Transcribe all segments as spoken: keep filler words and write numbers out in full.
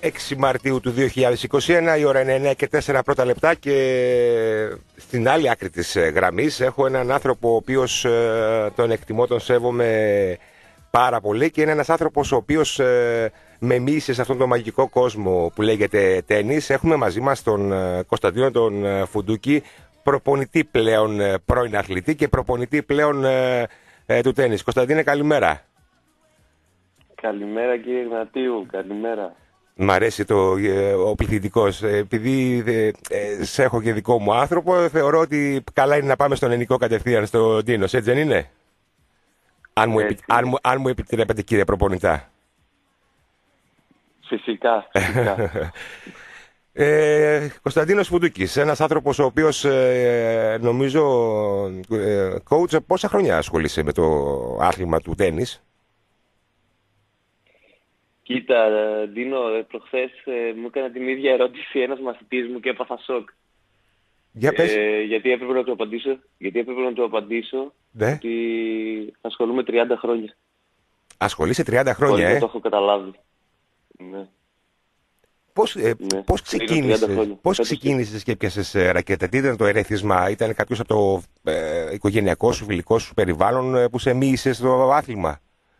έξι Μαρτίου του δύο χιλιάδες είκοσι ένα, η ώρα είναι εννιά και τέσσερα πρώτα λεπτά και στην άλλη άκρη της γραμμής έχω έναν άνθρωπο ο οποίος ε, τον εκτιμώ, τον σέβομαι πάρα πολύ και είναι ένας άνθρωπος ο οποίος ε, με μίλησε σε αυτόν τον μαγικό κόσμο που λέγεται τένις. Έχουμε μαζί μας τον ε, Κωνσταντίνο τον ε, Φουντούκη, προπονητή πλέον ε, πρώην αθλητή και προπονητή πλέον ε, ε, του τένις. Κωνσταντίνε, καλημέρα. Καλημέρα κύριε Γνατίου, καλημέρα. Μ' αρέσει το, ο πληθυντικός. Επειδή ε, σε έχω και δικό μου άνθρωπο, θεωρώ ότι καλά είναι να πάμε στον ελληνικό κατευθείαν, στο Ντίνος, έτσι δεν είναι? Αν μου, επι, αν, μου, αν μου επιτρέπετε κύριε προπονητά. Φυσικά, φυσικά. ε, Κωνσταντίνος Φουντούκης, ένας άνθρωπος ο οποίος ε, νομίζω, ε, coach, πόσα χρόνια ασχολείσαι με το άθλημα του τένις? Κοίτα, Ντίνο, προχθές ε, μου έκανε την ίδια ερώτηση ένας μαθητής μου και έπαθα σοκ. Για πες. Ε, γιατί έπρεπε να του απαντήσω, γιατί έπρεπε να του απαντήσω ναι. ότι ασχολούμαι τριάντα χρόνια. Ασχολείσαι τριάντα χρόνια, Όλοι ε? το έχω καταλάβει. Ναι. Πώς, ε, ναι. πώς ξεκίνησες, πώς ξεκίνησες και έπιασες ε, ρακέτα? Τι ήταν το ερέθισμα? Ήταν κάποιος από το ε, οικογενειακό σου, φιλικό σου περιβάλλον ε, που σε μίλησε στο άθλημα?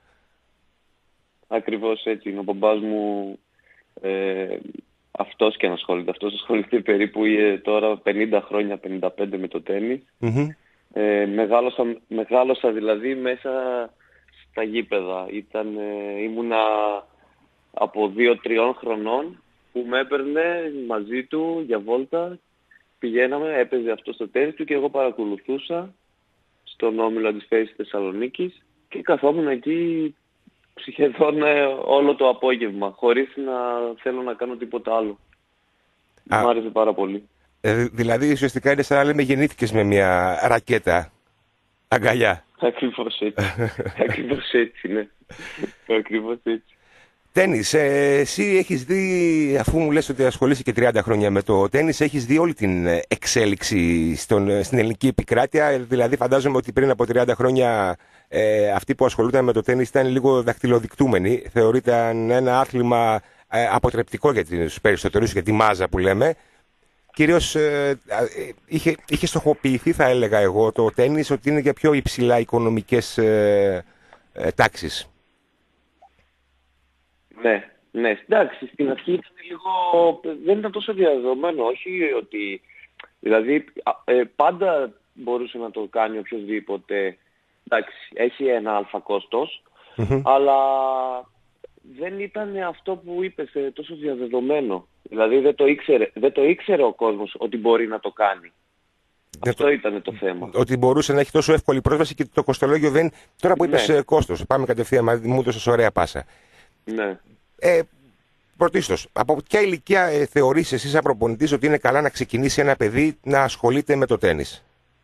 Ακριβώς έτσι είναι. Ο μπαμπάς μου ε, αυτός και ανασχολείται. Αυτός ασχολείται περίπου ε, τώρα πενήντα χρόνια, πενήντα πέντε με το τένις. Mm-hmm. Ε, μεγάλωσα, μεγάλωσα δηλαδή μέσα στα γήπεδα. Ήταν, ε, ήμουνα από δύο τριών χρονών που με έπαιρνε μαζί του για βόλτα. Πηγαίναμε, έπαιζε αυτό στο τένις του και εγώ παρακολουθούσα στον όμιλο Αντισφαίρησης Θεσσαλονίκης και καθόμουν εκεί σχεδόν όλο το απόγευμα, χωρίς να θέλω να κάνω τίποτα άλλο. Α, Μ' άρεσε πάρα πολύ. Ε, δηλαδή ουσιαστικά είναι σαν να λέμε γεννήθηκες με μια ρακέτα αγκαλιά. Ακριβώς έτσι. Ακριβώς έτσι, ναι. Ακριβώς έτσι. Τένις, ε, εσύ έχεις δει, αφού μου λες ότι ασχολείσαι και τριάντα χρόνια με το τένις, έχεις δει όλη την εξέλιξη στον, στην ελληνική επικράτεια. Δηλαδή φαντάζομαι ότι πριν από τριάντα χρόνια ε, αυτοί που ασχολούνταν με το τένις ήταν λίγο δακτυλοδεικτούμενοι. Θεωρείται ένα άθλημα ε, αποτρεπτικό για τους περισσότερους, για τη μάζα που λέμε. Κυρίως ε, ε, είχε, είχε στοχοποιηθεί, θα έλεγα εγώ, το τένις ότι είναι για πιο υψηλά οικονομικές ε, ε, τάξεις. Ναι, ναι, εντάξει, στην αρχή ήταν λίγο, δεν ήταν τόσο διαδεδομένο, όχι ότι, δηλαδή ε, πάντα μπορούσε να το κάνει οποιοδήποτε, εντάξει, έχει ένα αλφα κόστος, Mm-hmm. αλλά δεν ήταν αυτό που είπες τόσο διαδεδομένο, δηλαδή δεν το ήξερε, δεν το ήξερε ο κόσμος ότι μπορεί να το κάνει. Δεν αυτό το... ήταν το θέμα. Ότι μπορούσε να έχει τόσο εύκολη πρόσβαση και το κοστολόγιο δεν... Τώρα που είπες ναι. κόστος, πάμε κατευθείαν, μου έδωσες ωραία πάσα. Ναι. Ε, πρωτίστως, από ποια ηλικία ε, θεωρείς εσύ σαν προπονητής ότι είναι καλά να ξεκινήσει ένα παιδί να ασχολείται με το τένις?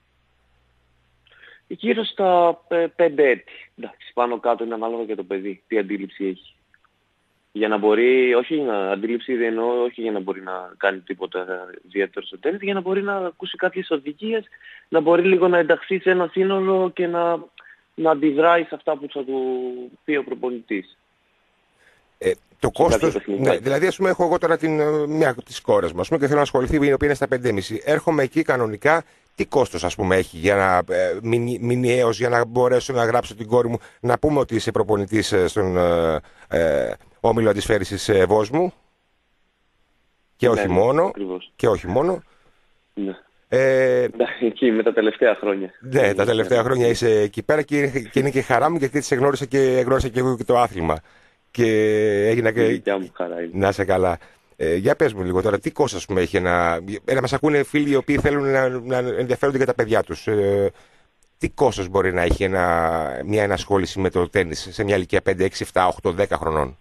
Γύρω στα ε, πέντε έτη. Εντάξει, πάνω κάτω είναι ανάλογα για το παιδί, τι αντίληψη έχει. Για να μπορεί, όχι να, αντίληψη δεν εννοώ, όχι για να μπορεί να κάνει τίποτα ιδιαίτερο στο τένις, για να μπορεί να ακούσει κάποιες οδηγίες, να μπορεί λίγο να ενταχθεί σε ένα σύνολο και να, να αντιδράει σε αυτά που θα του πει ο προπονητής. Ε, το κόστος, ναι, δηλαδή ας πούμε έχω εγώ τώρα την, μια της κόρας μου, ας πούμε, και θέλω να ασχοληθεί, η οποία είναι στα πέντε και μισή. Έρχομαι εκεί κανονικά, τι κόστος ας πούμε έχει για να ε, μηνυ, μηνιαίως, για να μπορέσω να γράψω την κόρη μου, να πούμε ότι είσαι προπονητής στον ε, ε, όμιλο Αντισφαίρησης ε, Βόσμου και όχι ναι, μόνο, ακριβώς. και όχι μόνο. Ναι. Ε, εκεί με τα τελευταία χρόνια. Ναι, τα τελευταία χρόνια είσαι εκεί πέρα και, και είναι και χαρά μου γιατί έτσι γνώρισα και, γνώρισα και εγώ και το άθλημα. Και έγινα και... Να είσαι καλά. Ε, για πες μου λίγο τώρα, τι κόστος μου έχει να... να μας ακούνε φίλοι οι οποίοι θέλουν να, να ενδιαφέρονται για τα παιδιά τους. Ε, τι κόστος μπορεί να έχει ένα, μια ενασχόληση με το τένις σε μια ηλικία πέντε, έξι, επτά, οκτώ, δέκα χρονών?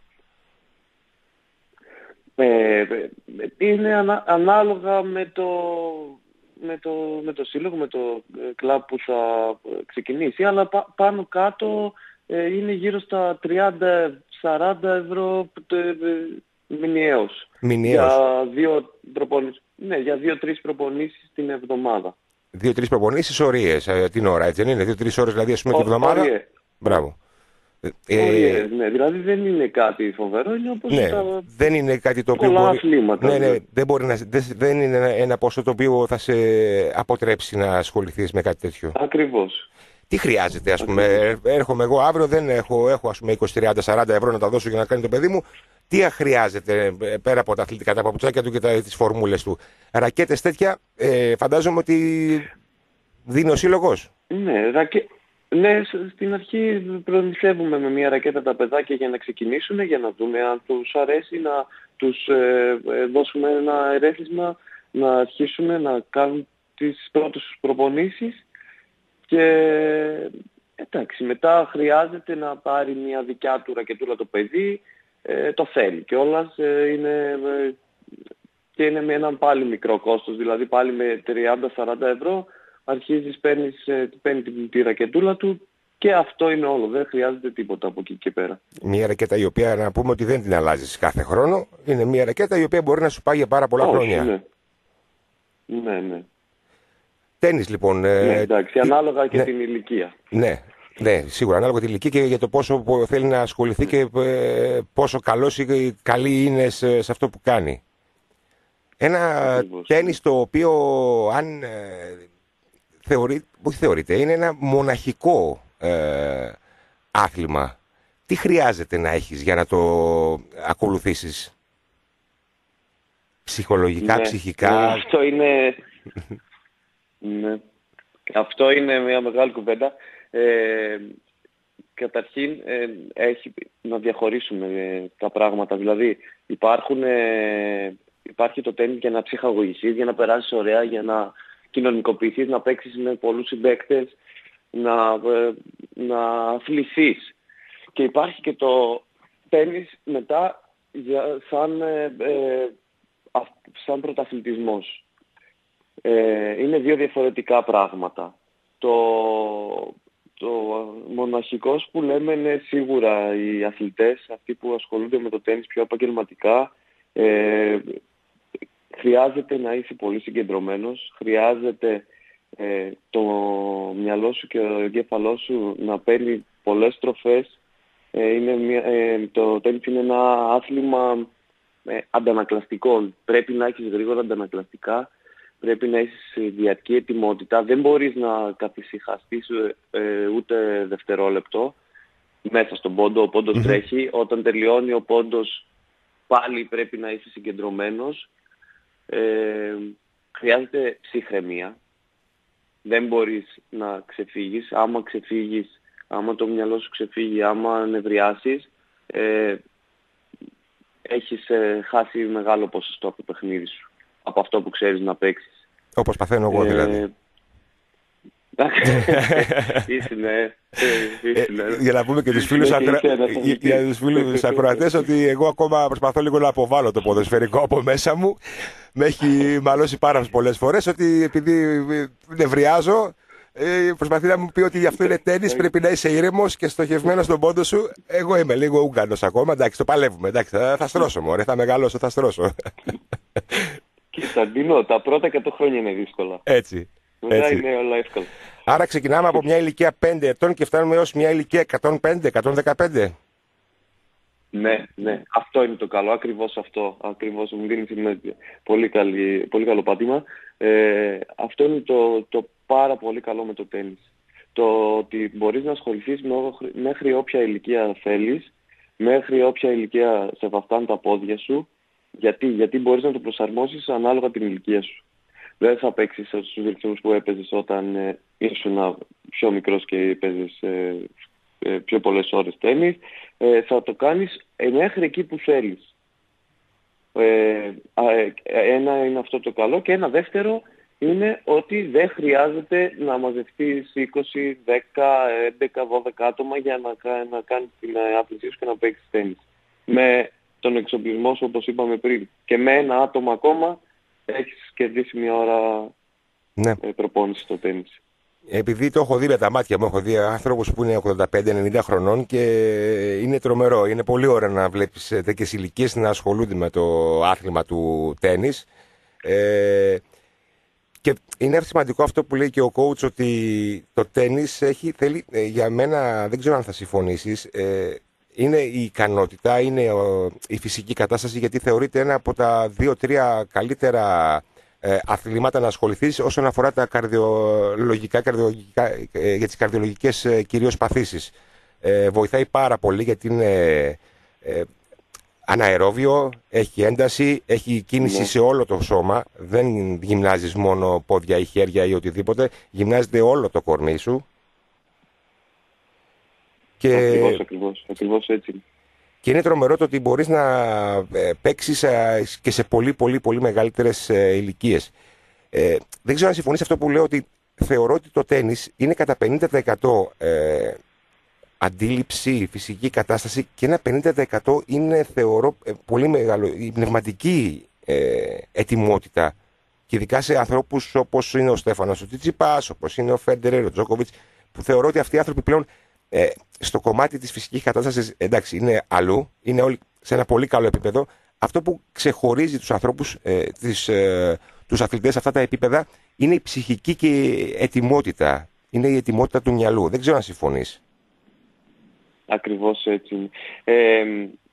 Ε, είναι ανα, ανάλογα με το, με, το, με το σύλλογο, με το κλαμπ που θα ξεκινήσει, αλλά πα, πάνω κάτω ε, είναι γύρω στα τριάντα σαράντα ευρώ μηνιαίως. Μηνιαίως. Για δύο προπονήσεις. Ναι, για δύο-τρεις προπονήσεις την εβδομάδα. Δύο-τρεις προπονήσεις ωρίες, ε, την ώρα, έτσι δεν είναι? Δύο-τρεις ώρες δηλαδή, ας πούμε, την εβδομάδα. Ωριέ. Μπράβο. Ε, ναι, δηλαδή δεν είναι κάτι φοβερό, είναι όπως ναι, τα δεν είναι κάτι το οποίο πολλά μπορεί, αθλήματα. ναι, ναι, Δηλαδή. δεν, μπορεί να, δεν, δεν είναι ένα, ένα ποσό το οποίο θα σε αποτρέψει να ασχοληθείς με κάτι τέτοιο. Ακριβώς. Τι χρειάζεται, ας πούμε, Ακριβώς. έρχομαι εγώ αύριο, δεν έχω, έχω ας πούμε είκοσι, τριάντα, σαράντα ευρώ να τα δώσω για να κάνει το παιδί μου. Τι χρειάζεται πέρα από τα αθλητικά, τα παπουτσάκια του και τα, τις φορμούλες του. Ρακέτες τέτοια, ε, φαντάζομαι ότι δίνει ο σύλλογος. Ναι, ρακέ... ναι, στην αρχή προμηθεύουμε με μια ρακέτα τα παιδάκια για να ξεκινήσουν, για να δούμε αν τους αρέσει, να τους ε, ε, δώσουμε ένα ερέθισμα, να αρχίσουν να κάνουν τις πρώτες προπονήσεις και εντάξει, μετά χρειάζεται να πάρει μια δικιά του ρακετούλα το παιδί, ε, το θέλει και όλας ε, είναι, ε, και είναι με έναν πάλι μικρό κόστος, δηλαδή πάλι με τριάντα με σαράντα ευρώ αρχίζεις, παίρνεις, παίρνει την τη ρακετούλα του και αυτό είναι όλο. Δεν χρειάζεται τίποτα από εκεί και πέρα. Μια ρακέτα η οποία να πούμε ότι δεν την αλλάζεις κάθε χρόνο. Είναι μια ρακέτα η οποία μπορεί να σου πάει για πάρα πολλά Όχι, χρόνια. Ναι, ναι. ναι. Τένις λοιπόν. Ε, ναι εντάξει, ανάλογα και ναι, την ηλικία. Ναι, ναι, σίγουρα. Ανάλογα την ηλικία και για το πόσο θέλει να ασχοληθεί και ε, πόσο καλός ή καλή είναι σε, σε αυτό που κάνει. Ένα Ακριβώς. τένις το οποίο αν... Ε, Θεωρεί, όχι θεωρείται, είναι ένα μοναχικό ε, άθλημα. Τι χρειάζεται να έχεις για να το ακολουθήσεις? Ψυχολογικά, ναι, ψυχικά... Ναι, αυτό είναι... ναι. Αυτό είναι μια μεγάλη κουβέντα. Ε, καταρχήν ε, έχει να διαχωρίσουμε ε, τα πράγματα. Δηλαδή υπάρχουν, ε, υπάρχει το τένις για να ψυχαγωγηθείς, για να περάσεις ωραία, για να κοινωνικοποιηθείς, να παίξεις με πολλούς συμπαίκτες, να, ε, να αθληθείς. Και υπάρχει και το τένις μετά για, σαν, ε, ε, α, σαν πρωταθλητισμός. Ε, είναι δύο διαφορετικά πράγματα. Το, το μοναχικός που λέμε είναι σίγουρα οι αθλητές, αυτοί που ασχολούνται με το τένις πιο επαγγελματικά. Ε, Χρειάζεται να είσαι πολύ συγκεντρωμένος, χρειάζεται ε, το μυαλό σου και ο εγκέφαλός σου να παίρνει πολλές στροφές. Ε, είναι μια, ε, το τένις είναι ένα άθλημα ε, αντανακλαστικό. Πρέπει να έχεις γρήγορα αντανακλαστικά, πρέπει να έχεις διαρκή ετοιμότητα. Δεν μπορείς να καθησυχαστείς ε, ούτε δευτερόλεπτο μέσα στον πόντο. Ο πόντος mm-hmm. τρέχει. Όταν τελειώνει ο πόντος πάλι πρέπει να είσαι συγκεντρωμένος. Ε, χρειάζεται ψυχραιμία. Δεν μπορείς να ξεφύγεις. Άμα ξεφύγεις, άμα το μυαλό σου ξεφύγει, άμα νευριάσεις, ε, έχεις ε, χάσει μεγάλο ποσοστό από το παιχνίδι σου. Από αυτό που ξέρεις να παίξεις. Όπως παθαίνω εγώ δηλαδή. Ήσυν, για να πούμε και τους φίλους, ακρα... για τους φίλους ακροατές ότι εγώ ακόμα προσπαθώ λίγο να αποβάλω το ποδοσφαιρικό από μέσα μου. Με έχει μαλώσει πάρα πολλές φορές ότι επειδή νευριάζω προσπαθεί να μου πει ότι αυτό είναι τένις, πρέπει να είσαι ήρεμος και στοχευμένος στον πόντο σου. Εγώ είμαι λίγο Ούγγανος ακόμα, εντάξει, το παλεύουμε, εντάξει, θα, θα στρώσω μωρέ, θα μεγαλώσω, θα στρώσω. Κωνσταντίνο, τα πρώτα εκατό χρόνια είναι δύσκολα. Έτσι. Μετά είναι όλα εύκολα. Άρα ξεκινάμε από μια ηλικία πέντε ετών και φτάνουμε έως μια ηλικία εκατόν πέντε εκατόν δεκαπέντε. Ναι, ναι. Αυτό είναι το καλό. Ακριβώς αυτό. Ακριβώς μου δίνει πολύ, καλή, πολύ καλό πάτημα. Ε, αυτό είναι το, το πάρα πολύ καλό με το τένις. Το ότι μπορείς να ασχοληθείς μέχρι όποια ηλικία θέλεις, μέχρι όποια ηλικία σε βαφτάνε τα πόδια σου. Γιατί, γιατί μπορείς να το προσαρμόσεις ανάλογα την ηλικία σου. Δεν θα παίξεις στους ρυθμούς που έπαιζες όταν ε, ήσουν πιο μικρός και έπαιζες ε, ε, πιο πολλές ώρες τένις. Ε, θα το κάνεις ε, μέχρι εκεί που θέλεις. Ε, ε, ένα είναι αυτό το καλό και ένα δεύτερο είναι ότι δεν χρειάζεται να μαζευτείς είκοσι, δέκα, έντεκα, δώδεκα άτομα για να, να κάνεις την άθλησή σου και να παίξεις τένις. Με τον εξοπλισμό σου όπως είπαμε πριν και με ένα άτομο ακόμα έχεις κερδίσει μια ώρα ναι. προπόνηση στο τένις. Επειδή το έχω δει με τα μάτια μου, έχω δει άνθρωπους που είναι ογδόντα πέντε ενενήντα χρονών και είναι τρομερό. Είναι πολύ ωραίο να βλέπεις τέτοιες ηλικίες να ασχολούνται με το άθλημα του τένις. Ε, Και είναι σημαντικό αυτό που λέει και ο coach, ότι το τένις έχει, θέλει, ε, για μένα, δεν ξέρω αν θα συμφωνήσεις, ε, είναι η ικανότητα, είναι ο, η φυσική κατάσταση, γιατί θεωρείται ένα από τα δύο-τρία καλύτερα ε, αθλήματα να ασχοληθείς όσον αφορά τα καρδιολογικά, καρδιολογικά ε, για τις καρδιολογικές ε, κυρίως παθήσεις. Ε, βοηθάει πάρα πολύ γιατί είναι ε, αναερόβιο, έχει ένταση, έχει κίνηση ναι. σε όλο το σώμα. Δεν γυμνάζεις μόνο πόδια ή χέρια ή οτιδήποτε. Γυμνάζεται όλο το κορμί σου. Και... Ακριβώς, ακριβώς, ακριβώς έτσι. Και είναι τρομερό το ότι μπορείς να παίξεις και σε πολύ πολύ πολύ μεγαλύτερες ηλικίες. Ε, δεν ξέρω αν συμφωνείς αυτό που λέω, ότι θεωρώ ότι το τένις είναι κατά πενήντα τοις εκατό ε, αντίληψη, φυσική κατάσταση, και ένα πενήντα τοις εκατό είναι, θεωρώ, πολύ μεγάλο, η πνευματική ε, ετοιμότητα. Και ειδικά σε ανθρώπους όπως είναι ο Στέφανος, ο Τσιτσιπάς, όπως είναι ο Φέντερερ, ο Τζόκοβιτς, που θεωρώ ότι αυτοί οι άνθρωποι πλέον ε, στο κομμάτι της φυσικής κατάστασης, εντάξει, είναι αλλού, είναι όλοι σε ένα πολύ καλό επίπεδο. Αυτό που ξεχωρίζει τους ανθρώπους, ε, τις, ε, τους αθλητές σε αυτά τα επίπεδα, είναι η ψυχική και η ετοιμότητα. Είναι η ετοιμότητα του μυαλού. Δεν ξέρω αν συμφωνείς. Ακριβώς έτσι είναι. Ε,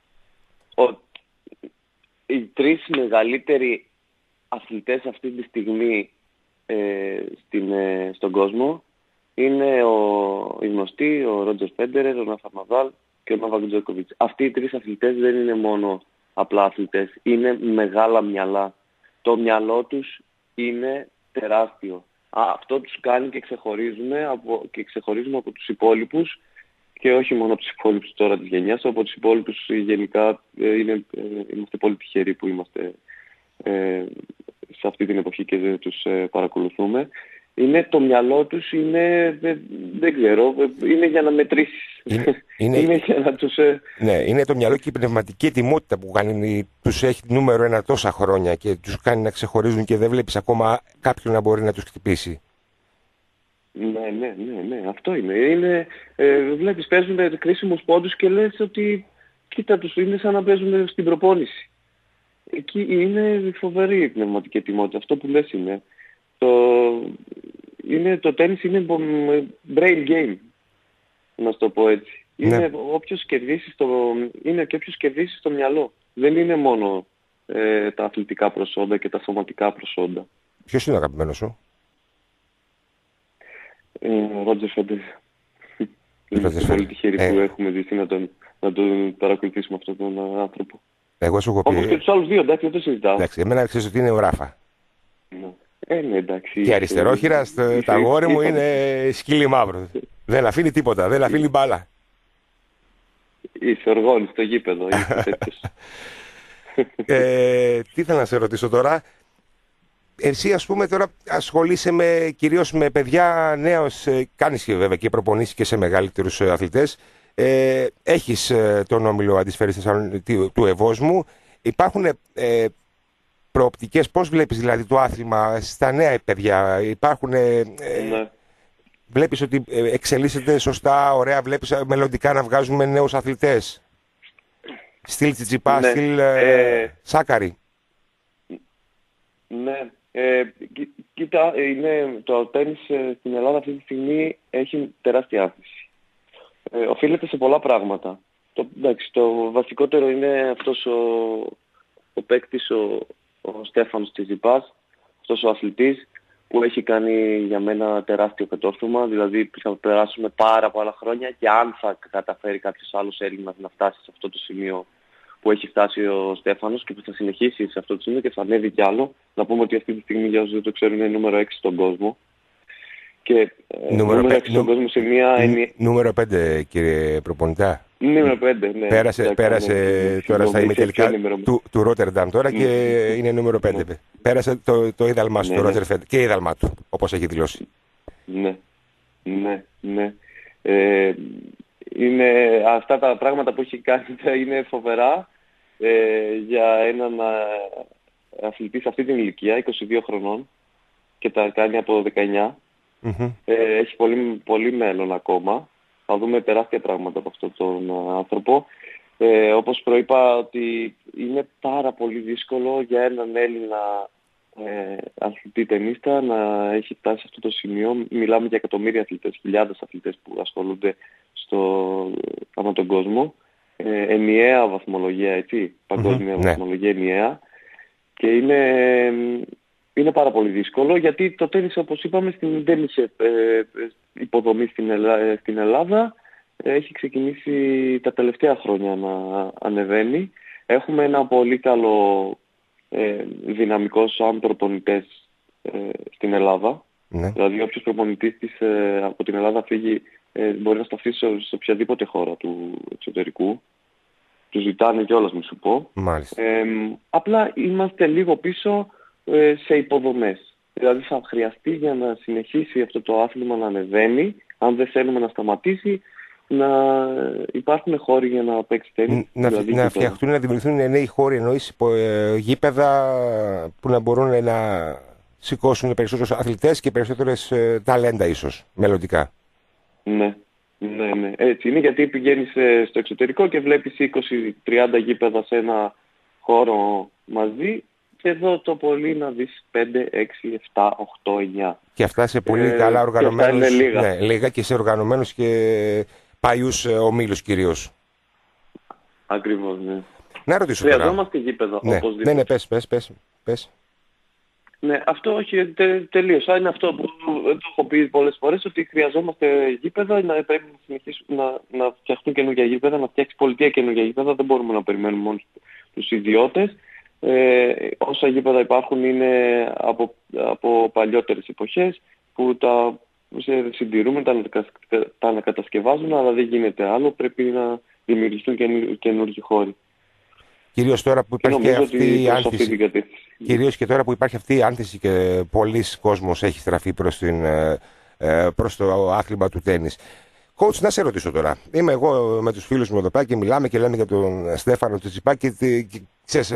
ο, οι τρεις μεγαλύτεροι αθλητές αυτή τη στιγμή ε, στην, ε, στον κόσμο είναι ο, οι γνωστοί, ο Ρότζερ Φέντερερ, ο Ραφαέλ Ναδάλ και ο Νόβακ Τζόκοβιτς. Αυτοί οι τρεις αθλητές δεν είναι μόνο απλά αθλητές, είναι μεγάλα μυαλά. Το μυαλό τους είναι τεράστιο. Α, αυτό τους κάνει και ξεχωρίζουμε από, και ξεχωρίζουμε από τους υπόλοιπους, και όχι μόνο από τους υπόλοιπους τώρα της γενιάς, από τους υπόλοιπους γενικά είναι, ε, είμαστε πολύ τυχεροί που είμαστε ε, σε αυτή την εποχή και δεν τους ε, παρακολουθούμε. Είναι το μυαλό τους, είναι, δεν, δεν ξέρω, είναι για να μετρήσεις. Είναι, είναι, είναι για να τους... Ε... Ναι, είναι το μυαλό και η πνευματική ετοιμότητα που κάνει, τους έχει νούμερο ένα τόσα χρόνια και τους κάνει να ξεχωρίζουν και δεν βλέπεις ακόμα κάποιον να μπορεί να τους χτυπήσει. Ναι, ναι, ναι, ναι, αυτό είναι. είναι ε, βλέπεις, παίζουν κρίσιμους πόντους και λες ότι κοίτα τους, είναι σαν να παίζουν στην προπόνηση. Εκεί είναι φοβερή η πνευματική ετοιμότητα. Αυτό που λες είναι. Το, είναι, το τένις είναι brain game, να σου το πω έτσι. Είναι, ναι. όποιος κερδίσει στο, είναι και όποιος κερδίσει στο μυαλό. Δεν είναι μόνο ε, τα αθλητικά προσόντα και τα σωματικά προσόντα. Ποιος είναι ο αγαπημένος σου? Ο Ρότζερ Φέντερερ. Είμαστε πολύ τυχεροί ε. που έχουμε ζήσει να τον, να τον παρακολουθήσουμε αυτόν τον άνθρωπο. Εγώ σου έχω πει... Όπως και τους άλλους δύο, εντάξει, δεν το συζητάω. Εντάξει, εμένα ξέρεις ότι είναι ο Ράφα. Ναι. Ε, ναι, εντάξει. Και αριστερόχειρα, το αγόρι μου είναι σκύλι μαύρο. Δεν αφήνει τίποτα, δεν αφήνει μπάλα. Είσαι οργόνης στο γήπεδο, είσαι τέτοιος. ε, τι θέλω να σε ρωτήσω τώρα. Εσύ, ας πούμε, τώρα ασχολείσαι με, κυρίως με παιδιά νέος, κάνεις και βέβαια και προπονήσεις και σε μεγαλύτερους αθλητές. Ε, έχεις τον όμιλο Αντισφαίρης του Ευόσμου. Υπάρχουν ε, προοπτικές, πώς βλέπεις δηλαδή το άθλημα στα νέα παιδιά? Υπάρχουν, ε, ναι. Βλέπεις ότι εξελίσσεται σωστά, ωραία, βλέπεις μελλοντικά να βγάζουμε νέους αθλητές? Στυλ Τσιτσιπά, ναι. στυλ ε, Σάκαρη. Ναι. Ε, κοί, κοίτα, είναι, το τένις στην Ελλάδα αυτή τη στιγμή έχει τεράστια αύξηση. Ε, οφείλεται σε πολλά πράγματα. Το, εντάξει, το βασικότερο είναι αυτός ο, ο παίκτης, ο, ο Στέφανος Τσιτσιπάς, αυτός ο αθλητής που έχει κάνει για μένα τεράστιο κατόρθωμα. Δηλαδή θα περάσουμε πάρα πολλά χρόνια και αν θα καταφέρει κάποιος άλλος Έλληνας να φτάσει σε αυτό το σημείο που έχει φτάσει ο Στέφανος και που θα συνεχίσει σε αυτό το σημείο και θα ανέβει κι άλλο. Να πούμε ότι αυτή τη στιγμή, για όσους δεν το ξέρουν, είναι νούμερο έξι στον κόσμο. Και νούμερο, νούμερο έξι στον κόσμο σε μια... Νου, νούμερο πέντε, κύριε προπονητά. Νούμερο πέντε, ναι. Πέρασε, εντάξει, πέρασε ναι, τώρα στα ημιτελικά του, του Ρότερνταμ τώρα και ναι. είναι νούμερο πέντε. Ναι. Πέρασε το, το είδαλμά σου, ναι, το Ρότερ Φέντερ, και είδαλμά του, όπως έχει δηλώσει. Ναι, ναι, ναι. Ε, είναι, αυτά τα πράγματα που έχει κάνει είναι φοβερά ε, για έναν αθλητή σε αυτή την ηλικία, είκοσι δύο χρονών, και τα κάνει από δεκαεννιά. Mm-hmm. Ε, έχει πολύ, πολύ μέλλον ακόμα. Θα δούμε τεράστια πράγματα από αυτόν τον άνθρωπο. Ε, όπως προείπα, ότι είναι πάρα πολύ δύσκολο για έναν Έλληνα ε, αθλητή τενίστα να έχει φτάσει σε αυτό το σημείο. Μιλάμε για εκατομμύρια αθλητές, χιλιάδες αθλητές που ασχολούνται στο, ανά τον κόσμο. Ε, ενιαία βαθμολογία, έτσι, παγκόσμια Mm-hmm, βαθμολογία ναι. ενιαία. Και είναι, είναι πάρα πολύ δύσκολο γιατί το τένις, όπως είπαμε, στην, δεν είχε ε, υποδομή στην, Ελλά, στην Ελλάδα. Έχει ξεκινήσει τα τελευταία χρόνια να ανεβαίνει. Έχουμε ένα πολύ καλό ε, δυναμικός αν προπονητές ε, στην Ελλάδα. Ναι. Δηλαδή όποιος προπονητής της ε, από την Ελλάδα φύγει ε, μπορεί να σταθεί σε, σε οποιαδήποτε χώρα του εξωτερικού. Του ζητάνε κιόλας, μη σου πω. Ε, απλά είμαστε λίγο πίσω ε, σε υποδομές. Δηλαδή θα χρειαστεί για να συνεχίσει αυτό το άθλημα να ανεβαίνει, αν δεν θέλουμε να σταματήσει, να υπάρχουν χώροι για να παίξει τένις. Να, δηλαδή, να φτιαχτούν, να δημιουργηθούν νέοι χώροι, εννοείς γήπεδα που να μπορούν να σηκώσουν περισσότερους αθλητές και περισσότερες ε, ταλέντα ίσως, μελλοντικά. Ναι, ναι, ναι. Έτσι είναι, γιατί πηγαίνεις στο εξωτερικό και βλέπεις είκοσι τριάντα γήπεδα σε ένα χώρο μαζί και εδώ το πολύ να δεις πέντε, έξι, επτά, οκτώ, εννιά. Και αυτά σε πολύ ε, καλά οργανωμένους, λίγα. Ναι, λίγα και σε οργανωμένους και παλιούς ομίλους κυρίως. Ακριβώς, ναι. Να ρωτήσω τώρα. Χρειαζόμαστε γήπεδα, ναι. οπωσδήποτε. Ναι, ναι, πες, πες, πες, πες. Ναι, αυτό όχι τε, τελείως. Είναι αυτό που το έχω πει πολλές φορές, ότι χρειαζόμαστε γήπεδα, να πρέπει να συνεχίσουν να, να φτιαχτούν καινούργια γήπεδα, να φτιάξει πολιτεία καινούργια γήπεδα. Δεν μπορούμε να περιμένουμε μόνο τους ιδιώτες. Ε, όσα γήπεδα υπάρχουν είναι από, από παλιότερες εποχές που τα συντηρούμε, τα, τα ανακατασκευάζουν, αλλά δεν γίνεται άλλο. Πρέπει να δημιουργηθούν καινούργιοι χώροι. Κυρίως τώρα που υπάρχει και αυτή η άνθηση. Κυρίως και τώρα που υπάρχει αυτή η άνθηση και πολλοί κόσμος έχει στραφεί προς, την, προς το άθλημα του τένις. Coach, να σε ρωτήσω τώρα. Είμαι εγώ με τους φίλους μου εδώ πέρα και μιλάμε και λέμε για τον Στέφανο Τσιτσιπά και, και ξέρεις,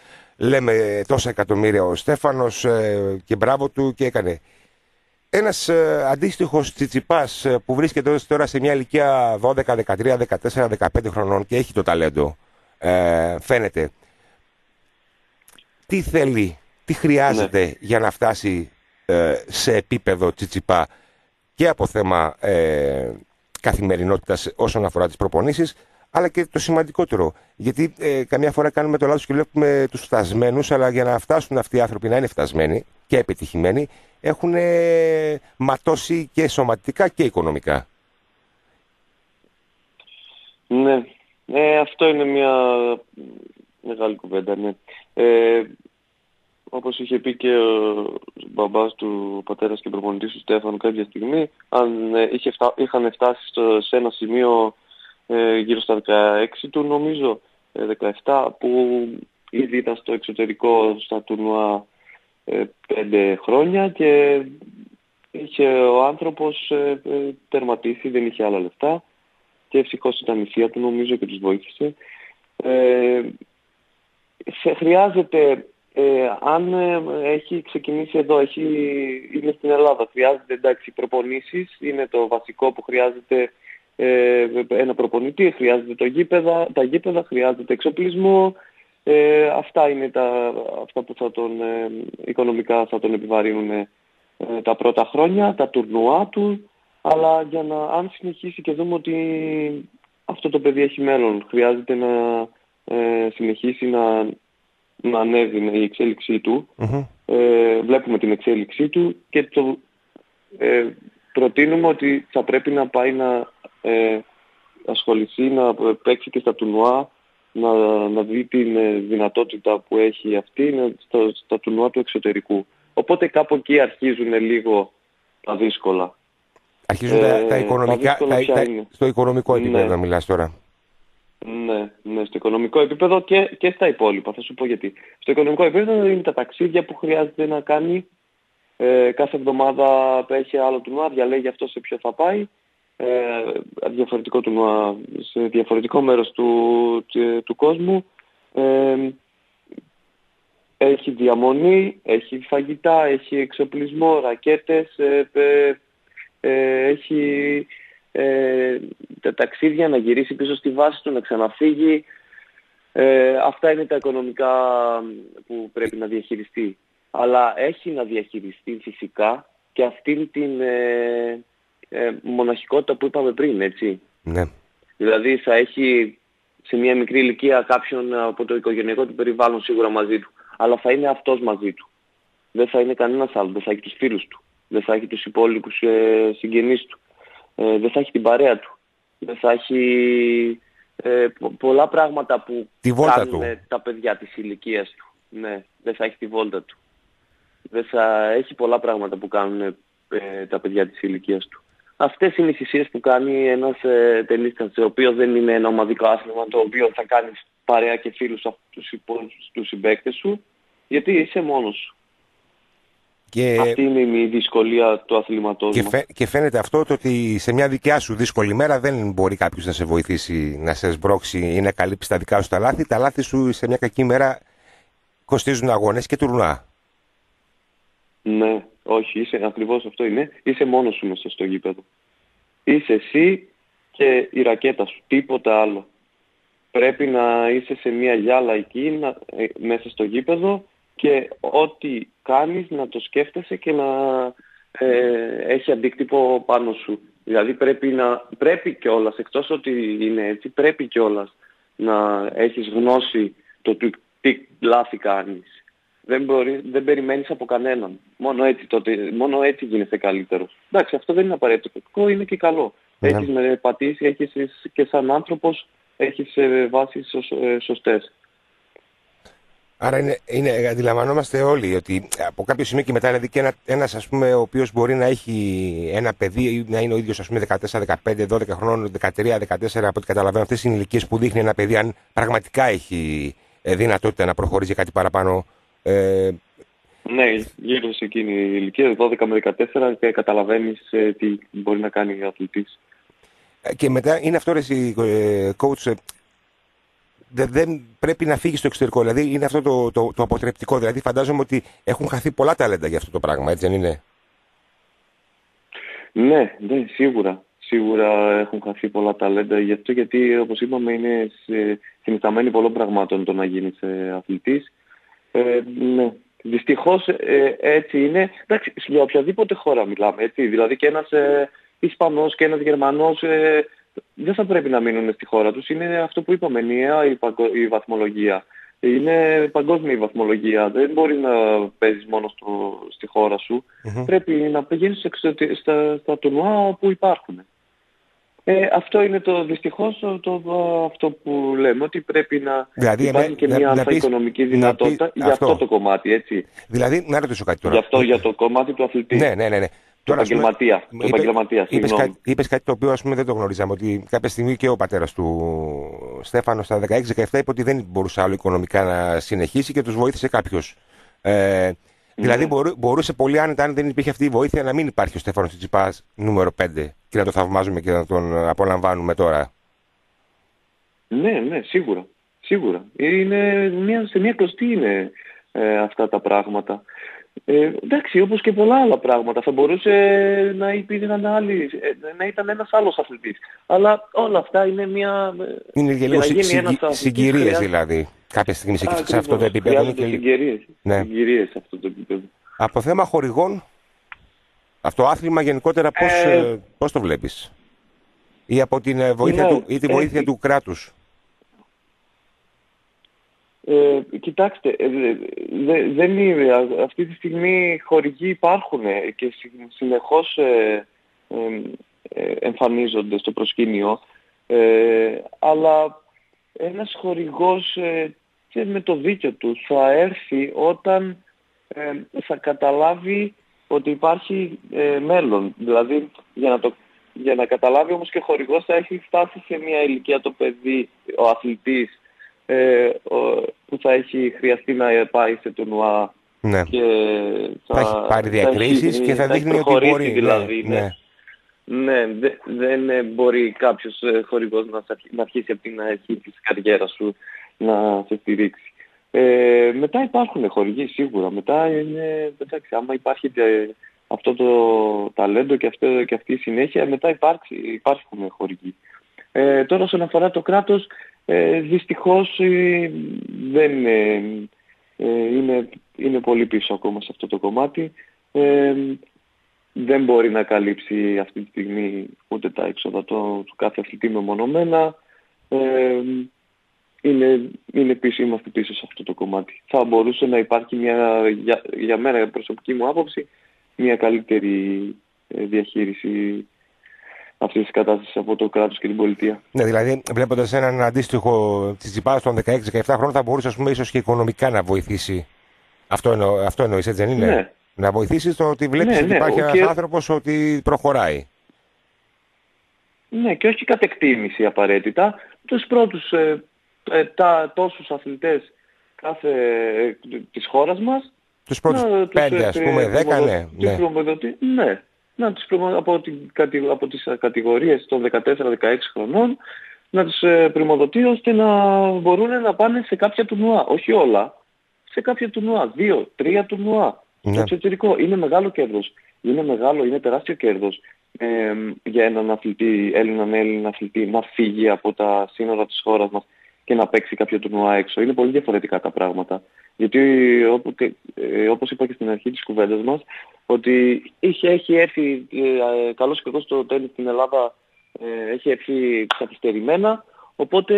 λέμε τόσα εκατομμύρια ο Στέφανος και μπράβο του και έκανε. Ένας αντίστοιχος Τσιτσιπάς που βρίσκεται τώρα σε μια ηλικία δώδεκα, δεκατρία, δεκατέσσερα, δεκαπέντε χρονών και έχει το ταλέντο, ε, φαίνεται. Τι θέλει, τι χρειάζεται ναι. για να φτάσει ε, σε επίπεδο Τσιτσιπά και από θέμα ε, καθημερινότητας όσον αφορά τις προπονήσεις, αλλά και το σημαντικότερο. Γιατί ε, καμιά φορά κάνουμε το λάθος και βλέπουμε τους φτασμένους, αλλά για να φτάσουν αυτοί οι άνθρωποι να είναι φτασμένοι και επιτυχημένοι, έχουν ε, ματώσει και σωματικά και οικονομικά. Ναι, ε, αυτό είναι μια μεγάλη κουβέντα, ναι. Ε, όπως είχε πει και ο μπαμπάς του, ο πατέρας και προπονητής του Στέφανου κάποια στιγμή, αν ε, είχε φτα... είχαν φτάσει στο, σε ένα σημείο ε, γύρω στα δεκαέξι του νομίζω, ε, δεκαεπτά, που ήδη ήταν στο εξωτερικό στα τουρνουά ε, πέντε χρόνια και είχε ο άνθρωπος ε, ε, τερματίσει, δεν είχε άλλα λεφτά και ευτυχώς ήταν η θεία του νομίζω και τους βοήθησε. Ε, σε χρειάζεται, ε, αν ε, έχει ξεκινήσει εδώ, έχει, είναι στην Ελλάδα, χρειάζεται εντάξει προπονήσεις, είναι το βασικό που χρειάζεται ε, ένα προπονητή, χρειάζεται το γήπεδα, τα γήπεδα, χρειάζεται εξοπλισμό, ε, αυτά είναι τα, αυτά που θα τον, ε, οικονομικά θα τον επιβαρύνουν ε, τα πρώτα χρόνια, τα τουρνουά του, αλλά για να, αν συνεχίσει και δούμε ότι αυτό το παιδί έχει μέλλον, χρειάζεται να ε, συνεχίσει να, να ανέβει η εξέλιξή του. Mm-hmm. Ε, βλέπουμε την εξέλιξή του και το ε, προτείνουμε ότι θα πρέπει να πάει να ε, ασχοληθεί, να παίξει και στα τουρνουά, να, να δει την δυνατότητα που έχει αυτή να, στο, στα τουρνουά του εξωτερικού. Οπότε κάπου εκεί αρχίζουν λίγο τα δύσκολα. Αρχίζουν ε, τα, τα οικονομικά, τα, τα, στο οικονομικό επίπεδο να μιλάς τώρα. Ναι, ναι, στο οικονομικό επίπεδο και, και στα υπόλοιπα, θα σου πω γιατί. Στο οικονομικό επίπεδο είναι τα ταξίδια που χρειάζεται να κάνει. Ε, κάθε εβδομάδα έχει άλλο τουρνουά, διαλέγει αυτό σε ποιο θα πάει. Ε, διαφορετικό τουρνουά σε διαφορετικό μέρος του, του, του κόσμου. Ε, έχει διαμονή, έχει φαγητά, έχει εξοπλισμό, ρακέτες, ε, ε, ε, έχει ε, τα ταξίδια, να γυρίσει πίσω στη βάση του, να ξαναφύγει. Ε, αυτά είναι τα οικονομικά που πρέπει να διαχειριστεί. αλλά έχει να διαχειριστεί φυσικά και αυτήν την ε, ε, μοναχικότητα που είπαμε πριν, έτσι. Ναι. Δηλαδή θα έχει σε μια μικρή ηλικία κάποιον από το οικογενειακό του περιβάλλον σίγουρα μαζί του, αλλά θα είναι αυτός μαζί του. Δεν θα είναι κανένας άλλος, δεν θα έχει τους φίλους του, δεν θα έχει τους υπόλοιπους ε, συγγενείς του, ε, δεν θα έχει την παρέα του, δεν θα έχει ε, πο- πολλά πράγματα που Τη βόλτα κάνουν του. τα παιδιά της ηλικίας του. Ναι, δεν θα έχει τη βόλτα του. Δεν θα έχει πολλά πράγματα που κάνουν ε, τα παιδιά της ηλικίας του. Αυτές είναι οι θυσίες που κάνει ένας ε, ταινίστας, το οποίο δεν είναι ένα ομαδικό άθλημα, το οποίο θα κάνεις παρέα και φίλους από τους υπόλοιπους τους συμπαίκτες σου, γιατί είσαι μόνος σου. Και... Αυτή είναι η δυσκολία του αθληματός Και, μας. φαι... και φαίνεται αυτό το ότι σε μια δικιά σου δύσκολη μέρα δεν μπορεί κάποιος να σε βοηθήσει, να σε σμπρώξει ή να καλύψει τα δικά σου τα λάθη. Τα λάθη σου σε μια κακή μέρα κοστίζουν αγώνες και τουρνουά. Ναι, όχι, είσαι, ακριβώς αυτό είναι. Είσαι μόνος σου μέσα στο γήπεδο. Είσαι εσύ και η ρακέτα σου, τίποτα άλλο. Πρέπει να είσαι σε μια γυάλα εκεί, να, ε, μέσα στο γήπεδο, και ό,τι κάνεις να το σκέφτεσαι και να ε, έχει αντίκτυπο πάνω σου. Δηλαδή πρέπει, να, πρέπει κιόλας, εκτός ότι είναι έτσι, πρέπει κιόλας να έχεις γνώση το τι, τι λάθη κάνεις. Δεν, μπορεί, δεν περιμένεις από κανέναν. Μόνο έτσι, τότε, μόνο έτσι γίνεσαι καλύτερος. Εντάξει, αυτό δεν είναι απαραίτητο. Κακό είναι και καλό. Ναι. Έχεις με πατήσει, έχεις και σαν άνθρωπος, έχεις ε, βάσεις σωσ, ε, σωστές. Άρα είναι, είναι, αντιλαμβανόμαστε όλοι ότι από κάποιο σημείο και μετά, δηλαδή και ένα, ένας ας πούμε, ο οποίος μπορεί να έχει ένα παιδί ή να είναι ο ίδιος ας πούμε δεκατέσσερα, δεκαπέντε, δώδεκα χρόνων, δεκατρία, δεκατέσσερα, από ό,τι καταλαβαίνω, αυτές είναι ηλικίες που δείχνει ένα παιδί αν πραγματικά έχει ε, δυνατότητα να προχωρήσει κάτι παραπάνω. Ε, Ναι, γύρω σε εκείνη η ηλικία, δώδεκα με δεκατέσσερα, και καταλαβαίνεις ε, τι μπορεί να κάνει ο αθλητής. και μετά είναι αυτό, ρε εσύ, ε, coach, ε, δεν, δεν πρέπει να φύγει στο εξωτερικό. Δηλαδή είναι αυτό το, το, το αποτρεπτικό. Δηλαδή φαντάζομαι ότι έχουν χαθεί πολλά ταλέντα για αυτό το πράγμα, έτσι δεν είναι? Ναι, ναι, σίγουρα. Σίγουρα έχουν χαθεί πολλά ταλέντα. Γι' αυτό, γιατί όπως είπαμε είναι συνισταμένη πολλών πραγμάτων το να γίνεις ε, αθλητής. Ε, ναι. Δυστυχώς ε, έτσι είναι. Εντάξει, για οποιαδήποτε χώρα μιλάμε, έτσι. Δηλαδή και ένας ε, Ισπανός και ένας Γερμανός ε, δεν θα πρέπει να μείνουν στη χώρα τους. Είναι αυτό που είπαμε, ενιαία η, παγκο... η βαθμολογία. Είναι παγκόσμια η βαθμολογία. Δεν μπορεί να παίζεις μόνο στο... στη χώρα σου. Mm-hmm. Πρέπει να πηγαίνεις εξωτε... στα, στα τουρνουά που υπάρχουν. Ε, αυτό είναι το δυστυχώς το, το, αυτό που λέμε, ότι πρέπει να δηλαδή, υπάρχει ναι, και να, μια να αλφα οικονομική δυνατότητα πει, για αυτό. αυτό το κομμάτι, έτσι. Δηλαδή, να ρωτήσω κάτι τώρα. Γι' αυτό, για το κομμάτι του αθλητή. Ναι, ναι, ναι. ναι. Το επαγγελματία. Το επαγγελματία, είπες, κάτι, είπες κάτι το οποίο ας πούμε δεν το γνωρίζαμε, ότι κάποια στιγμή και ο πατέρας του Στέφανος στα δεκαέξι δεκαεπτά είπε ότι δεν μπορούσε άλλο οικονομικά να συνεχίσει και τους βοήθησε κάποιος. Ε, mm-hmm. Δηλαδή μπορού, μπορούσε πολύ άνετα, αν δεν υπήρχε αυτή η βοήθεια, να μην υπάρχει ο Στέφανος Τσιτσιπάς νούμερο πέντε και να το θαυμάζουμε και να τον απολαμβάνουμε τώρα. Ναι, ναι, σίγουρα. Σίγουρα. Είναι μια, σε μια κλωστή είναι ε, αυτά τα πράγματα. Ε, εντάξει, όπως και πολλά άλλα πράγματα. Θα μπορούσε να υπήρχαν άλλοι, να ήταν ένας άλλος αθλητής. Αλλά όλα αυτά είναι μια... Είναι και λίγο συγκυρίες χρειάζεται... δηλαδή. Κάποια στιγμή σε, σε αυτό το επίπεδο. Χρειάζονται και... συγκυρίες. Ναι. Συγκυρίες σε αυτό το επίπεδο. Από θέμα χορηγών, αυτό το άθλημα γενικότερα πώς, ε... πώς το βλέπεις? Ή από την βοήθεια, ναι, του, ή τη βοήθεια ε... του κράτους? Ε, κοιτάξτε, ε, δε, δεν είναι, αυτή τη στιγμή χορηγοί υπάρχουν και συνεχώς ε, ε, ε, εμφανίζονται στο προσκήνιο, ε, αλλά ένας χορηγός ε, και με το δίκιο του θα έρθει όταν ε, θα καταλάβει ότι υπάρχει ε, μέλλον. Δηλαδή για να, το, για να καταλάβει όμως και χορηγός θα έχει φτάσει σε μια ηλικία το παιδί, ο αθλητής, Ε, ο, που θα έχει χρειαστεί να πάει σε τουρνουά, ναι, και θα, θα έχει πάρει διακρίσεις και θα, θα δείχνει ότι μπορεί. Δηλαδή, ναι, ναι. Ναι, δε, δεν μπορεί κάποιος χορηγός να, να αρχίσει από την αρχή της καριέρας σου να σε στηρίξει. Ε, μετά υπάρχουν χορηγοί σίγουρα. Μετά είναι, εντάξει, άμα υπάρχει αυτό το ταλέντο και, αυτό, και αυτή η συνέχεια, μετά υπάρχει, υπάρχουν χορηγοί. Ε, τώρα όσον αφορά το κράτος, Ε, δυστυχώς ε, δεν, ε, ε, είναι, είναι πολύ πίσω ακόμα σε αυτό το κομμάτι. Ε, δεν μπορεί να καλύψει αυτή τη στιγμή ούτε τα έξοδα του, του κάθε αθλητή μεμονωμένα. Ε, είναι, είναι πίσω, είμαστε πίσω σε αυτό το κομμάτι. Θα μπορούσε να υπάρχει μια, για, για μένα, προσωπική μου άποψη, μια καλύτερη διαχείριση αυτής της κατάστασης από το κράτος και την πολιτεία. Ναι, δηλαδή βλέποντας έναν αντίστοιχο Τσιτσιπά των δεκαέξι δεκαεπτά χρόνων θα μπορούσε, ας πούμε, ίσως και οικονομικά να βοηθήσει. Αυτό, εννο, αυτό εννοείς, έτσι δεν είναι? Ναι. Να βοηθήσει στο ότι βλέπεις, ναι, ότι, ναι, υπάρχει ένας και... άνθρωπος ότι προχωράει. Ναι, και όχι κατ' εκτίμηση απαραίτητα. Τους πρώτους ε, ε, τα, τόσους αθλητές κάθε, ε, της χώρας μας. Τους πρώτους να, πέντε, τους, ας πούμε, δέκα, ναι. Ναι. ναι. Να τους προμο... από, την... από τις κατηγορίες των δεκατέσσερα δεκαέξι χρονών να τους ε, πρημοδοτεί ώστε να μπορούν να πάνε σε κάποια τουρνουά. Όχι όλα. Σε κάποια τουρνουά. Δύο, τρία τουρνουά. Ναι. Στο εξωτερικό. Είναι μεγάλο κέρδος. Είναι μεγάλο, είναι τεράστιο κέρδος ε, για έναν αθλητή, Έλληνα Έλληνα αθλητή, να φύγει από τα σύνορα της χώρας μας και να παίξει κάποιο τουρνουά έξω. Είναι πολύ διαφορετικά τα πράγματα. Γιατί όποτε, ε, όπως είπα και στην αρχή της κουβέντας μας, ότι είχε, έχει έρθει ε, καλώς και κακώς το τένις στην Ελλάδα, ε, έχει έρθει καθυστερημένα, οπότε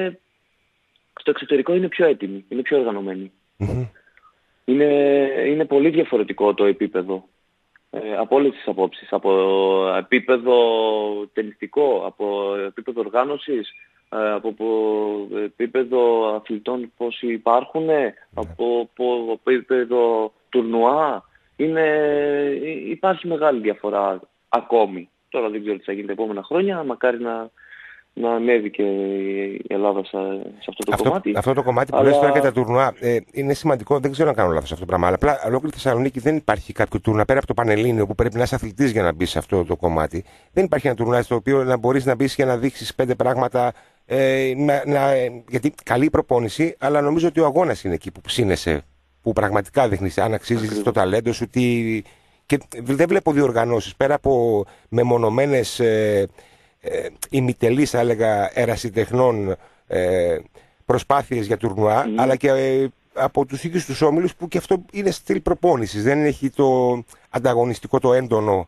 στο εξωτερικό είναι πιο έτοιμοι, είναι πιο οργανωμένοι. Mm-hmm. Είναι, είναι πολύ διαφορετικό το επίπεδο. Ε, από όλες τις απόψεις, από επίπεδο ταινιστικό, από επίπεδο οργάνωσης, ε, από, από επίπεδο αθλητών πόσοι υπάρχουν, yeah. από, από επίπεδο τουρνουά, είναι, υπάρχει μεγάλη διαφορά ακόμη. Τώρα δεν ξέρω τι θα γίνει τα επόμενα χρόνια, μακάρι να, να ανέβει και η Ελλάδα σε, σε αυτό το αυτό, κομμάτι. Αυτό το κομμάτι που αλλά... λες τώρα και τα τουρνουά ε, είναι σημαντικό, δεν ξέρω αν κάνω λάθος αυτό το πράγμα. Αλλά απλά ολόκληρη Θεσσαλονίκη δεν υπάρχει κάποιο τουρνουά πέρα από το Πανελλήνιο που πρέπει να είσαι αθλητής για να μπει σε αυτό το κομμάτι. Δεν υπάρχει ένα τουρνουά στο οποίο να μπορείς να μπει και να δείξεις πέντε πράγματα. Ε, να, να, γιατί καλή προπόνηση, αλλά νομίζω ότι ο αγώνας είναι εκεί που ψήνεσαι, που πραγματικά δείχνεις αν αξίζεις το ταλέντο σου. Τι... Και δεν βλέπω διοργανώσεις πέρα από μεμονωμένες. Ε, Ε, ημιτελείς, θα έλεγα, ερασιτεχνών ε, προσπάθειες για τουρνουά, mm. αλλά και ε, από τους ίδιους τους όμιλους που και αυτό είναι στυλ προπόνησης, δεν έχει το ανταγωνιστικό, το έντονο.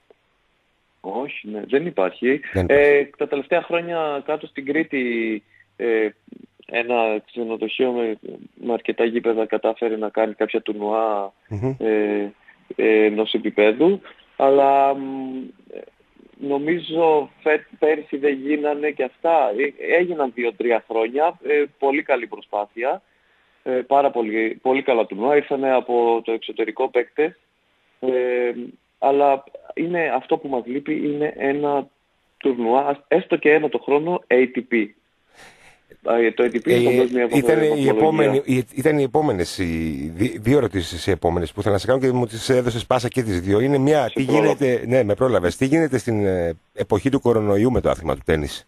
Όχι, ναι, δεν υπάρχει. Δεν υπάρχει. Ε, τα τελευταία χρόνια κάτω στην Κρήτη ε, ένα ξενοδοχείο με, με αρκετά γήπεδα κατάφερε να κάνει κάποια τουρνουά mm-hmm. ε, ε, ενός επίπεδου, αλλά νομίζω φε, πέρσι δεν γίνανε και αυτά. Έγιναν δύο-τρία χρόνια. Ε, πολύ καλή προσπάθεια. Ε, πάρα πολύ, πολύ καλά τουρνουά. Ήρθανε από το εξωτερικό παίκτες. Ε, αλλά είναι, αυτό που μας λείπει είναι ένα τουρνουά, έστω και ένα το χρόνο, έι τι πι. Το έι τι πι είναι παγκόσμια βαθμολογία. Ήταν οι επόμενες, οι δύο ερωτήσεις οι επόμενες που ήθελα να σε κάνω και μου τις έδωσες πάσα και τις δύο. Είναι μια, τι γίνεται, ναι, με πρόλαβες, τι γίνεται στην εποχή του κορονοϊού με το άθλημα του τένις?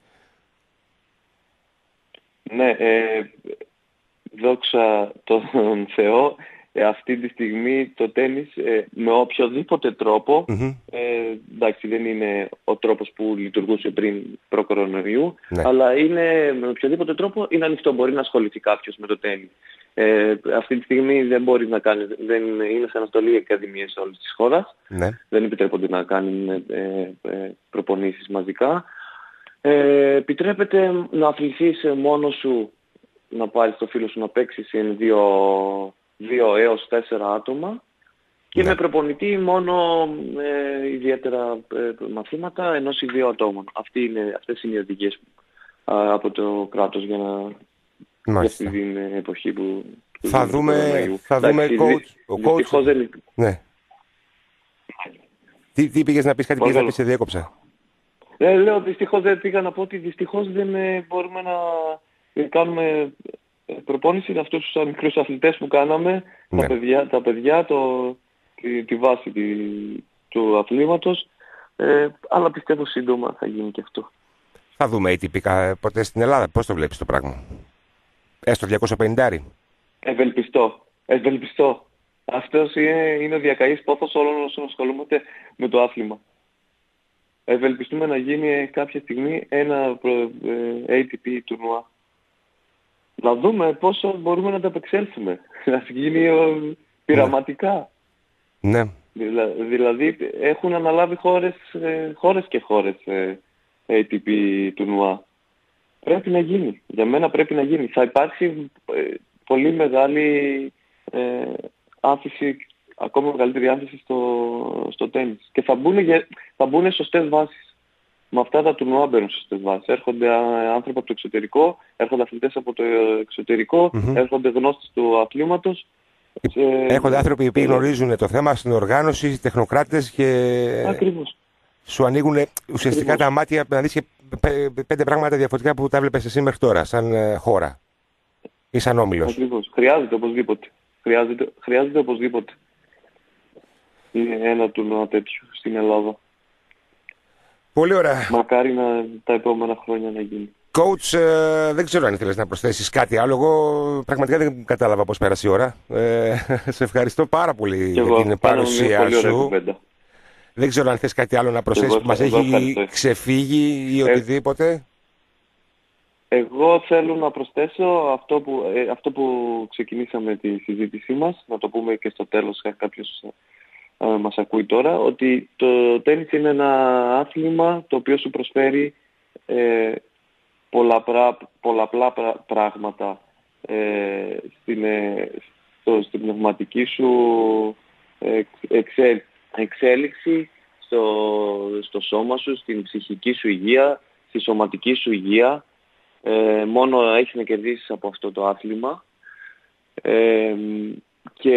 Ναι, ε, δόξα τον Θεό, ε, αυτή τη στιγμή το τένις ε, με οποιοδήποτε τρόπο, mm-hmm. ε, εντάξει δεν είναι ο τρόπος που λειτουργούσε πριν προ-κορονοϊού, ναι. αλλά είναι, με οποιοδήποτε τρόπο είναι ανοιχτό, μπορεί να ασχοληθεί κάποιος με το τένις. Ε, αυτή τη στιγμή δεν μπορεί να κάνει, δεν είναι σε αναστολή ακαδημίες όλης της χώρας, ναι. δεν επιτρέπονται να κάνουν ε, ε, προπονήσεις μαζικά. Ε, επιτρέπεται να αθληθείς μόνος σου, να πάρεις το φίλο σου να παίξεις σε δύο, δύο έως τέσσερα άτομα και ναι. με προπονητή μόνο ε, ιδιαίτερα ε, μαθήματα ενός ή δύο ατόμων. Αυτή είναι, αυτές είναι οι οδηγίες από το κράτος για, να, για αυτή την εποχή που... που θα δούμε, θα δούμε coach, ο coach... Δεν... Ναι. Τι, τι πήγες να πεις, κάτι πήγες να πεις, σε διέκοψα. Ε, λέω δυστυχώς δεν πήγα να πω ότι δυστυχώς δεν ε, μπορούμε να ε, κάνουμε προπόνηση αυτούς τους μικρούς αθλητές που κάναμε, ναι. τα παιδιά, τα παιδιά το, τη, τη βάση τη, του αθλήματος, ε, αλλά πιστεύω σύντομα θα γίνει και αυτό. Θα δούμε έι τι πι ποτέ στην Ελλάδα, πώς το βλέπεις το πράγμα? Έστω διακόσια πενήντα. Ευελπιστώ, ευελπιστώ. Αυτός είναι, είναι ο διακαής πόθος όλων όσων ασχολούμαστε με το άθλημα. Ευελπιστούμε να γίνει κάποια στιγμή ένα έι τι πι τουρνουά. να δούμε πόσο μπορούμε να τα απεξέλθουμε. Να γίνει ο, πειραματικά. Ναι. Δηλα, δηλαδή έχουν αναλάβει χώρες, ε, χώρες και χώρες ε, έι τι πι τουρνουά. Πρέπει να γίνει. Για μένα πρέπει να γίνει. Θα υπάρξει ε, πολύ μεγάλη ε, άφηση, ακόμα μεγαλύτερη άφηση στο, στο τένις. Και θα μπουν, θα μπουν σωστές βάσεις. Με αυτά τα τουρνουά μπαίνουν σωστές βάσεις. Έρχονται άνθρωποι από το εξωτερικό, έρχονται αθλητές από το εξωτερικό, mm-hmm. έρχονται γνώστες του αθλήματος. Έρχονται άνθρωποι οι οποίοι γνωρίζουν το θέμα στην οργάνωση, τεχνοκράτες και Ακριβώς. σου ανοίγουν ουσιαστικά Ακριβώς. τα μάτια να δεις και πέντε πράγματα διαφορετικά που τα βλέπεις εσύ μέχρι τώρα, σαν χώρα ή σαν όμιλος. Ακριβώς. Χρειάζεται οπωσδήποτε. Χρειάζεται, χρειάζεται οπωσδήποτε. Είναι ένα τουρνουά τέτοιο στην Ελλάδα. Πολύ ωραία. Μακάρι να, τα επόμενα χρόνια να γίνει. Coach, ε, δεν ξέρω αν ήθελες να προσθέσεις κάτι άλλο. Εγώ πραγματικά δεν κατάλαβα πώς πέρασε η ώρα. Ε, σε ευχαριστώ πάρα πολύ για την παρουσία σου. Δεν ξέρω αν θες κάτι άλλο να προσθέσεις που μας έχει ξεφύγει ή οτιδήποτε. Εγώ θέλω να προσθέσω αυτό που, ε, αυτό που ξεκινήσαμε τη συζήτησή μας, να το πούμε και στο τέλος κάποιος ε, μας ακούει τώρα, ότι το τένις είναι ένα άθλημα το οποίο σου προσφέρει ε, πολλαπλά, πολλαπλά πράγματα ε, στην, ε, στο, στην πνευματική σου εξέ, εξέλιξη, στο, στο σώμα σου, στην ψυχική σου υγεία, στη σωματική σου υγεία. Ε, μόνο έχεις να κερδίσεις από αυτό το άθλημα ε, και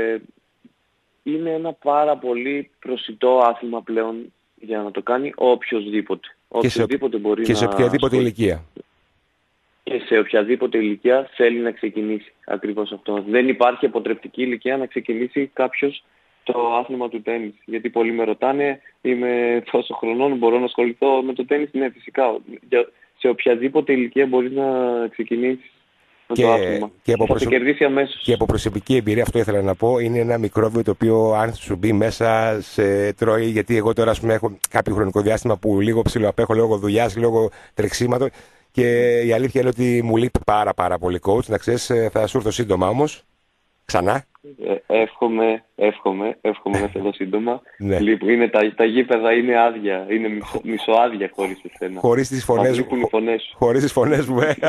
είναι ένα πάρα πολύ προσιτό άθλημα πλέον για να το κάνει οποιοσδήποτε. Και σε, μπορεί και να... σε οποιαδήποτε ηλικία. Και σε οποιαδήποτε ηλικία θέλει να ξεκινήσει ακριβώς αυτό. Δεν υπάρχει αποτρεπτική ηλικία να ξεκινήσει κάποιος το άθλημα του τένις. Γιατί πολλοί με ρωτάνε, είμαι τόσο χρονών, μπορώ να ασχοληθώ με το τένις. Ναι, φυσικά. Σε οποιαδήποτε ηλικία μπορεί να ξεκινήσει και, το άθλημα. Και από, θα προσω... κερδίσει αμέσως. Και από προσωπική εμπειρία, αυτό ήθελα να πω, είναι ένα μικρόβιο το οποίο αν σου μπει μέσα σε τρώει. Γιατί εγώ τώρα, ας πούμε, έχω κάποιο χρονικό διάστημα που λίγο ψιλοαπέχω λόγω δουλειάς, λόγω τρεξίματος. Και η αλήθεια είναι ότι μου λείπει πάρα πάρα πολύ coach. Να ξέρεις, θα σου έρθω σύντομα όμως. Ξανά. Ε, εύχομαι, εύχομαι, εύχομαι να σε δω σύντομα. Ναι. Λοιπόν, είναι, τα, τα γήπεδα είναι άδεια, είναι μισο, μισοάδεια χωρίς εσένα. Χωρίς τις φωνές μου. οι φωνές σου. Χωρίς τις φωνές μου, ε.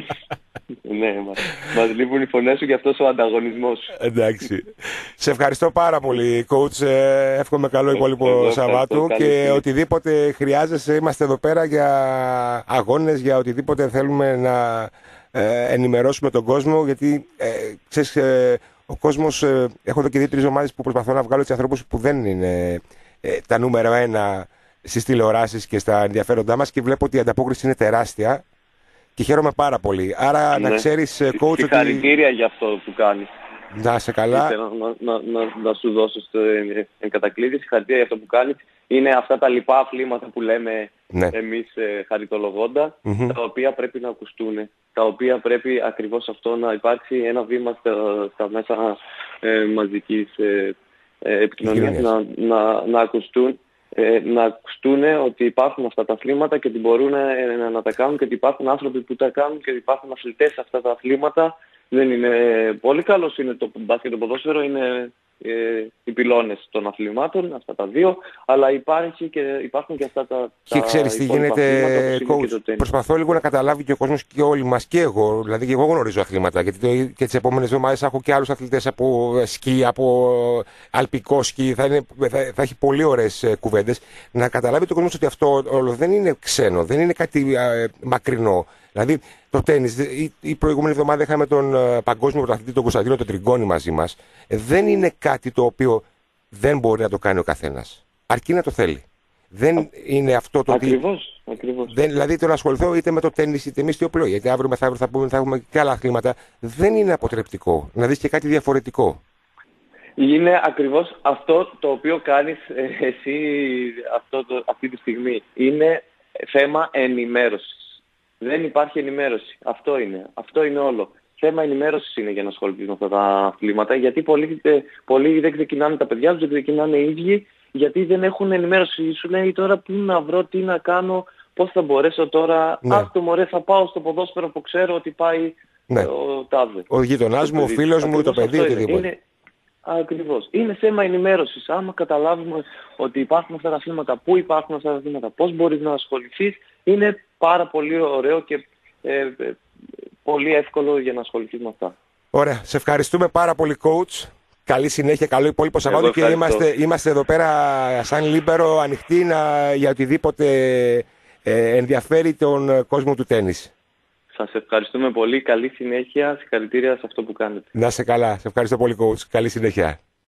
Ναι, μας, μας λείπουν οι φωνές σου και αυτός ο ανταγωνισμός. Εντάξει. Σε ευχαριστώ πάρα πολύ, coach. Εύχομαι καλό υπόλοιπο Σαββάτου και οτιδήποτε χρειάζεσαι, είμαστε εδώ πέρα για αγώνες, για οτιδήποτε θέλουμε να ε, ενημερώσουμε τον κόσμο, γιατί ε, ξέρεις, ε, ο κόσμος, ε, έχω εδώ και δύο-τρεις ομάδες που προσπαθώ να βγάλω τους ανθρώπους που δεν είναι ε, τα νούμερα ένα στις τηλεοράσεις και στα ενδιαφέροντά μας και βλέπω ότι η ανταπόκριση είναι τεράστια και χαίρομαι πάρα πολύ. Άρα ναι. Να ξέρεις, coach, ότι... Συγχαρητήρια για αυτό που κάνεις. Να είσαι καλά. Ήθελα να, να, να, να σου δώσω στο εν κατακλείδη συγχαρητήρια για αυτό που κάνεις. Είναι αυτά τα λοιπά αθλήματα που λέμε ναι. εμείς ε, χαριτολογώντα, mm-hmm. τα οποία πρέπει να ακουστούν. Τα οποία πρέπει ακριβώς αυτό να υπάρξει ένα βήμα στα, στα μέσα ε, μαζικής ε, ε, επικοινωνίας να, να, να ακουστούν. Ε, να ακουστούν ότι υπάρχουν αυτά τα αθλήματα και ότι μπορούν ε, να, να τα κάνουν και ότι υπάρχουν άνθρωποι που τα κάνουν και ότι υπάρχουν αθλητές σε αυτά τα αθλήματα. Δεν είναι πολύ καλός, είναι το μπάσκετ, το ποδόσφαιρο, είναι ε, οι πυλώνες των αθλημάτων, αυτά τα δύο, αλλά υπάρχει και, υπάρχουν και αυτά τα, και ξέρεις τι γίνεται, coach, προσπαθώ λίγο να καταλάβει και ο κόσμος και όλοι μας και εγώ, δηλαδή και εγώ γνωρίζω αθλήματα, γιατί το, και τις επόμενες εβδομάδες έχω και άλλους αθλητές από σκι, από αλπικό σκι, θα, είναι, θα, θα έχει πολύ ωραίες κουβέντες, να καταλάβει το κόσμος ότι αυτό όλο δεν είναι ξένο, δεν είναι κάτι ε, μακρινό. Δηλαδή το τένις, η, η προηγούμενη εβδομάδα είχαμε τον uh, παγκόσμιο πρωταθλητή τον Κωνσταντίνο τον Τριγκόνη μαζί μας. Ε, δεν είναι κάτι το οποίο δεν μπορεί να το κάνει ο καθένας. Αρκεί να το θέλει. Δεν Α, είναι αυτό το ακριβώς, ότι... Ακριβώς. Δεν, δηλαδή το να ασχοληθώ είτε με το τένις είτε με ιστιοπλοεία, γιατί αύριο μεθαύριο θα, πούμε, θα έχουμε και άλλα αθλήματα. Δεν είναι αποτρεπτικό. Να δεις και κάτι διαφορετικό. Είναι ακριβώς αυτό το οποίο κάνεις ε, εσύ αυτό το, αυτή τη στιγμή. Είναι θέμα ενημέρωσης. Δεν υπάρχει ενημέρωση. Αυτό είναι. Αυτό είναι όλο. Θέμα ενημέρωσης είναι για να ασχοληθείς με αυτά τα αθλήματα, γιατί πολλοί, πολλοί δεν ξεκινάνε τα παιδιά τους, δεν ξεκινάνε οι ίδιοι, γιατί δεν έχουν ενημέρωση. Σου λέει τώρα πού να βρω, τι να κάνω, πώς θα μπορέσω τώρα. Ναι. Άστο μωρέ, θα πάω στο ποδόσφαιρο που ξέρω ότι πάει Ναι. Ο τάδε. Ο γείτονάς μου, ο φίλος μου, το παιδί, οτιδήποτε. Είναι, ακριβώς. Είναι θέμα ενημέρωσης. Άμα καταλάβουμε ότι υπάρχουν αυτά τα θέματα, πού υπάρχουν αυτά τα θέματα, πώς μπορείς να ασχοληθείς, είναι πάρα πολύ ωραίο και ε, ε, πολύ εύκολο για να ασχοληθείς με αυτά. Ωραία. Σε ευχαριστούμε πάρα πολύ, coach. Καλή συνέχεια, καλό υπόλοιπο Σαββάτο και είμαστε, είμαστε εδώ πέρα σαν Λίμπερο ανοιχτοί να, για οτιδήποτε ε, ενδιαφέρει τον κόσμο του τένις. Σας ευχαριστούμε πολύ. Καλή συνέχεια. Συγχαρητήρια σε αυτό που κάνετε. Να είσαι καλά. Σε ευχαριστώ πολύ, coach. Καλή συνέχεια.